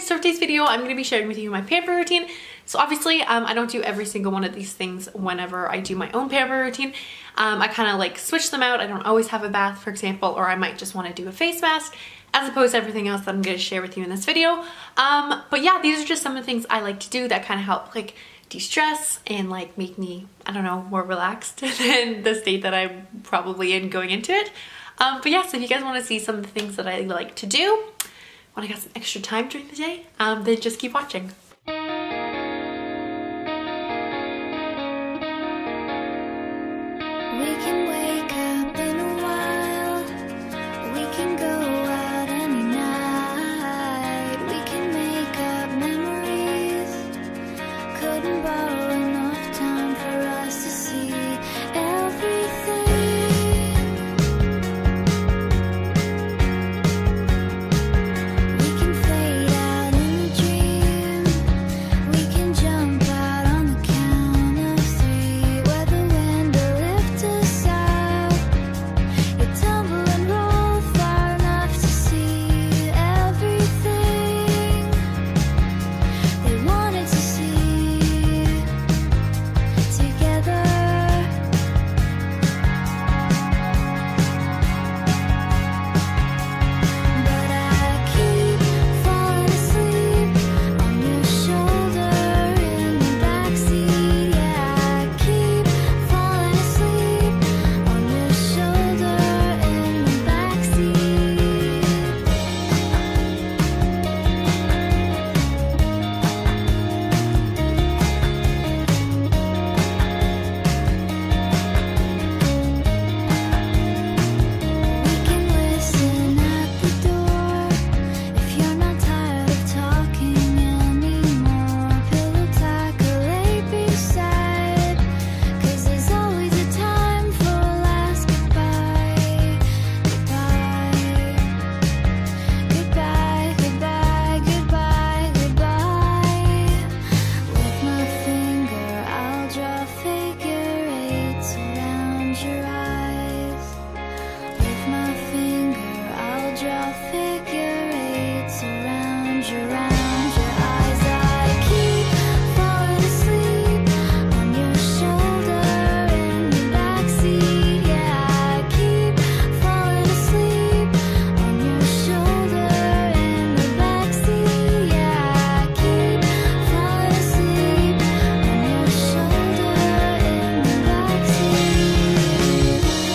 So for today's video, I'm going to be sharing with you my pamper routine. So obviously, I don't do every single one of these things whenever I do my own pamper routine. I kind of like switch them out. I don't always have a bath, for example, or I might just want to do a face mask as opposed to everything else that I'm going to share with you in this video. But yeah, these are just some of the things I like to do that kind of help like de-stress and like make me, I don't know, more relaxed than the state that I'm probably in going into it. But yeah, so if you guys want to see some of the things that I like to do when I got some extra time during the day, then just keep watching. We can wake up in a while, we can go out any night, we can make up memories, couldn't borrow enough time for us to see everything. We can fade out in a dream, we can jump out on the count of three, whether wind or lift us up, you tumble and roll far enough to see everything they wanted to see together. But I keep falling asleep on your shoulder in the backseat. Yeah, I keep falling asleep on your shoulder in the backseat. We can listen at the door if you're not tired of talking anymore. Pillow talk or lay beside, 'cause there's always a time for a last goodbye. Goodbye, goodbye, goodbye, goodbye. With my finger, I'll draw figure eights around your eyes. With my finger, I'll draw figure eights around your eyes. I keep falling asleep on your shoulder in the backseat. Yeah, I keep falling asleep on your shoulder in the backseat. Yeah, I keep falling asleep on your shoulder in the backseat.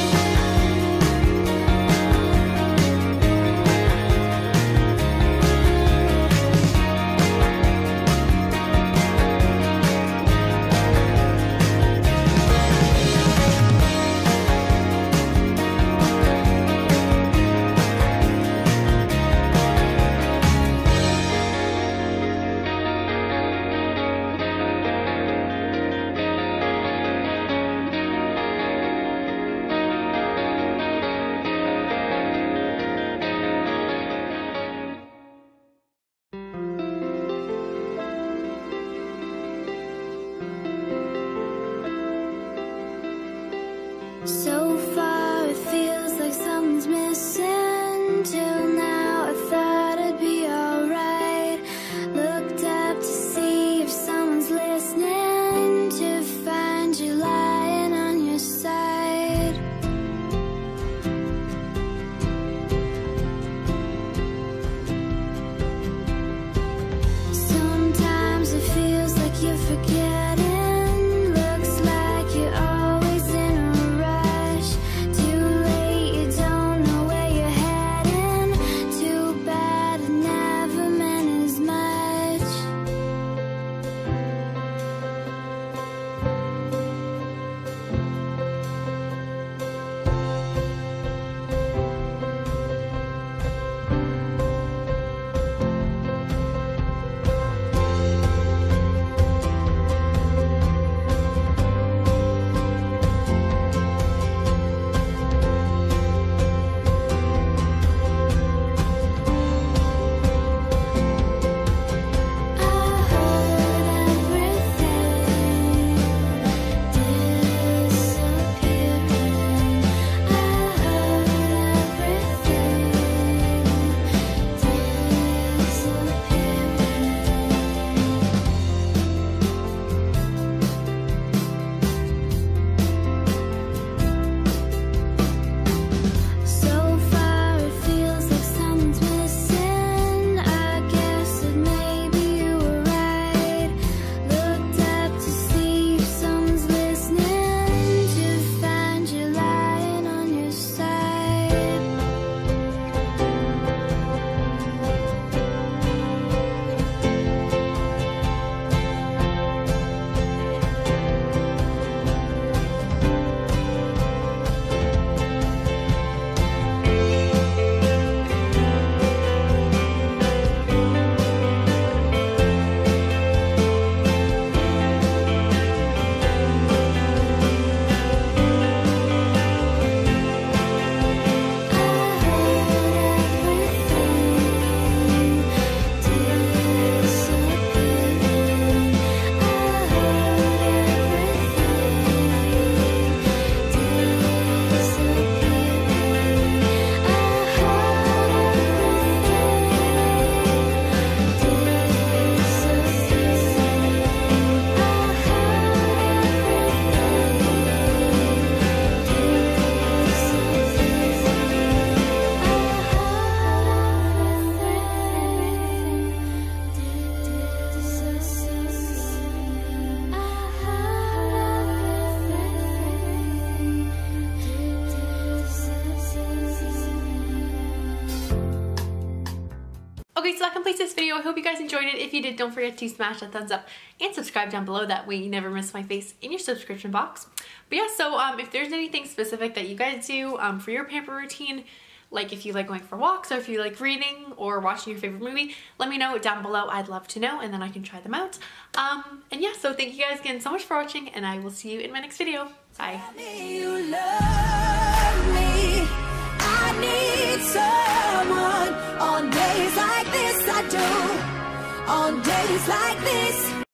So far it feels like something's missing. Till now I thought I'd be alright. Looked up to see if someone's listening, to find you lying on your side. Sometimes it feels like you're forgetting. Looks like you're always in a rush. Okay, so that completes this video. I hope you guys enjoyed it. If you did, don't forget to smash that thumbs up and subscribe down below. That way you never miss my face in your subscription box. But yeah, so if there's anything specific that you guys do for your pamper routine, like if you like going for walks or if you like reading or watching your favorite movie, let me know down below. I'd love to know, and then I can try them out. And yeah, so thank you guys again so much for watching, and I will see you in my next video. Bye. You love me. I need someone. On days like this I do. On days like this